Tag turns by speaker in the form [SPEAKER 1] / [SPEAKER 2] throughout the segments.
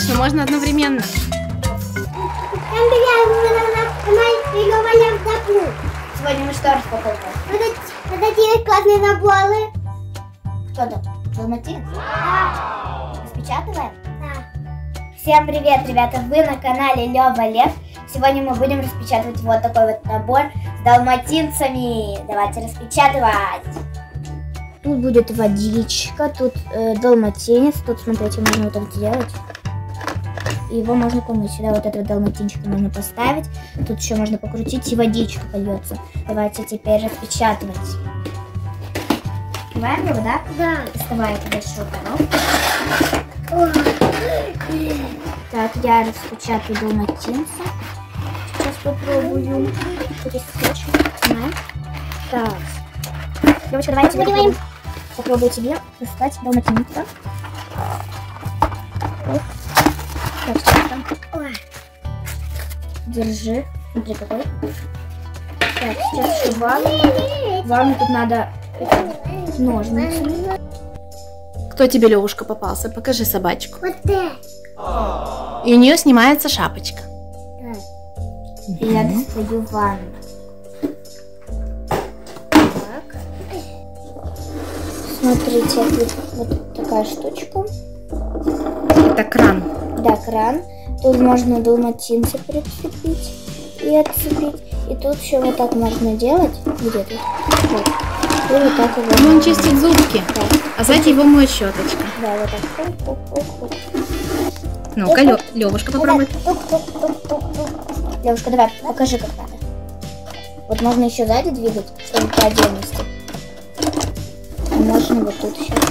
[SPEAKER 1] Точно, можно одновременно.
[SPEAKER 2] Сегодня мы что распаковываем? Вот эти классные наборы. Кто тут? Далматинец? Да. Распечатываем? Да. Всем привет, ребята! Вы на канале Лёва Лев. Сегодня мы будем распечатывать вот такой вот набор с далматинцами. Давайте распечатывать. Тут будет водичка, тут далматинец. Тут, смотрите, можно вот так сделать. Его можно помыть. Сюда вот этого далматинчика можно поставить. Тут еще можно покрутить, и водичка польется. Давайте теперь распечатывать. Открываем его, да? Да. Доставай эту большую коробку. Так, я распечатаю далматинца. Сейчас попробую. Так. Девочка, давайте попробую тебе достать далматинца. Так, сейчас. Держи. Смотри, какой. Так, сейчас еще ванну. Ванну тут надо ножницы.
[SPEAKER 1] Кто тебе, Левушка, попался? Покажи собачку.
[SPEAKER 2] Вот это.
[SPEAKER 1] И у нее снимается шапочка.
[SPEAKER 2] И я достаю ванну. Так. Смотрите, тут вот такая штучка.
[SPEAKER 1] Это кран.
[SPEAKER 2] Да, кран. Тут можно далматинца прицепить и отцепить. И тут еще вот так можно делать. Где тут? Вот. И вот так его.
[SPEAKER 1] Ну, он чистит зубки.
[SPEAKER 2] Да.
[SPEAKER 1] А сзади его моет щеточка.
[SPEAKER 2] Да, вот так.
[SPEAKER 1] Ну-ка, Левушка, попробуй.
[SPEAKER 2] Девушка, давай, покажи, как надо. Вот можно еще сзади двигать, чтобы по отдельности. А можно вот тут еще.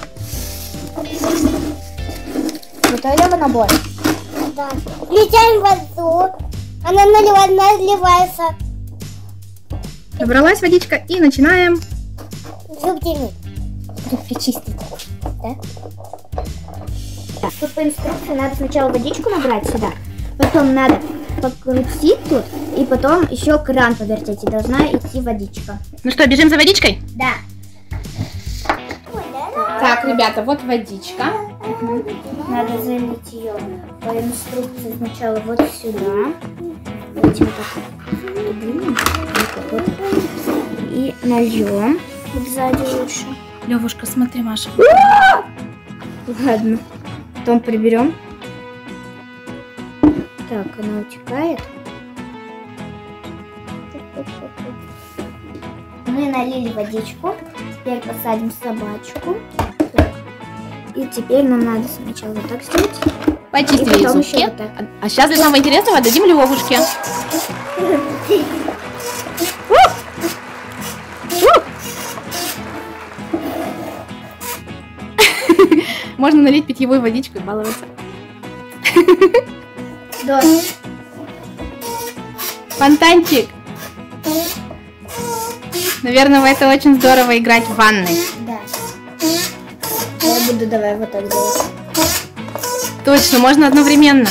[SPEAKER 2] Готовили набор? Да. Включаем воду. Она наливается.
[SPEAKER 1] Набралась водичка и начинаем.
[SPEAKER 2] Зубки чистить. Да? Так, тут по инструкции надо сначала водичку набрать сюда, потом надо покрутить тут, и потом еще кран повертеть, и должна идти водичка.
[SPEAKER 1] Ну что, бежим за водичкой?
[SPEAKER 2] Да.
[SPEAKER 1] Так, ребята, вот водичка.
[SPEAKER 2] Надо залить ее по инструкции сначала вот сюда. Давайте вот так. И нальем. Вот сзади лучше.
[SPEAKER 1] Левушка, смотри, Маша.
[SPEAKER 2] Ладно. Потом приберем. Так, она утекает. Мы налили водичку. Теперь посадим собачку. Так. И теперь нам надо сначала вот так сделать.
[SPEAKER 1] Почистили зубки. Вот так. А сейчас для самого интересного отдадим Левушке. Можно налить питьевую водичку и баловаться.
[SPEAKER 2] Дождь.
[SPEAKER 1] Фонтанчик. Наверное, это очень здорово играть в ванной.
[SPEAKER 2] Да. Я буду давай вот так делать.
[SPEAKER 1] Точно, можно одновременно.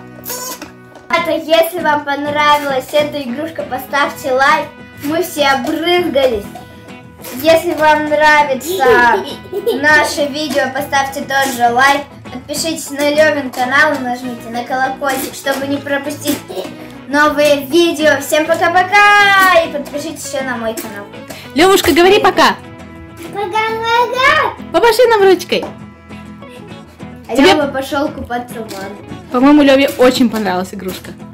[SPEAKER 2] Если вам понравилась эта игрушка, поставьте лайк. Мы все обрызгались. Если вам нравится наше видео, поставьте тоже лайк. Подпишитесь на Левин канал и нажмите на колокольчик, чтобы не пропустить новые видео. Всем пока-пока! И подпишитесь еще на мой канал.
[SPEAKER 1] Левушка, говори пока.
[SPEAKER 2] Пока-пока!
[SPEAKER 1] Помаши нам ручкой.
[SPEAKER 2] А Лева пошел купаться в ванну.
[SPEAKER 1] По-моему, Леве очень понравилась игрушка.